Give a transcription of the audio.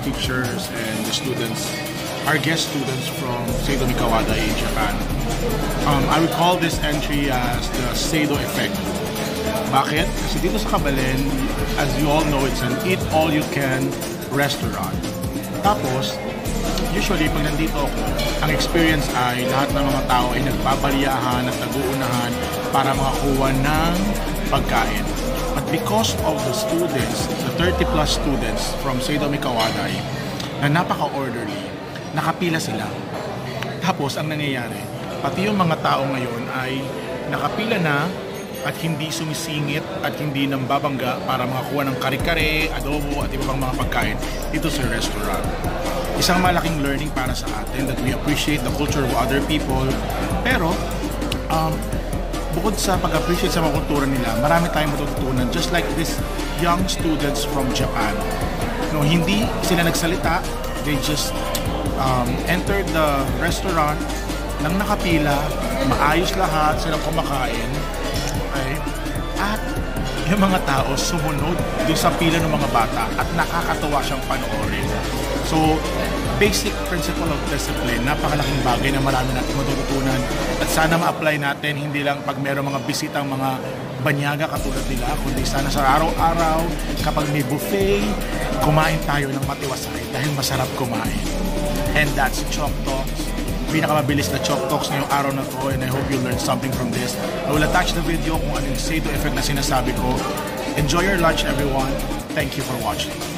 teachers and the students, our guest students from Seido Mikawada in Japan. I would call this entry as the Seido effect. Bakit? Kasi dito sa Kabalen, as you all know, it's an eat-all-you-can restaurant. Tapos, usually, pag nandito ako, ang experience ay lahat ng mga tao ay nagbabaliyahan at nag-uunahan para makakuha ng pagkain. But because of the students, the 30 plus students from Seido Mikawada na napaka-orderly, nakapila sila. Tapos, ang nangyayari, pati yung mga tao ngayon ay nakapila na at hindi sumisingit at hindi nang babangga para makakuha ng kare-kare, adobo at iba pang mga pagkain dito sa restaurant. Isang malaking learning para sa atin that we appreciate the culture of other people. Pero, bukod sa pag-appreciate sa mga kultura nila, marami tayong matututunan just like these young students from Japan. No, hindi sila nagsalita, they just entered the restaurant nang nakapila, maayos lahat, silang kumakain. Okay? At yung mga tao sumunod doon sa pila ng mga bata at nakakatawa siyang panoorin. So, basic principle of discipline, napakalaking bagay na marami natin matututunan at sana ma-apply natin hindi lang pag mayroong mga bisitang mga banyaga katulad nila, kundi sana sa araw-araw kapag may buffet, kumain tayo ng matiwasay dahil masarap kumain. And that's Chok Talks. Pinakamabilis na Chok Talks ngayong araw na to, and I hope you learned something from this. I will attach the video kung ano yung Seido effect na sinasabi ko. Enjoy your lunch, everyone. Thank you for watching.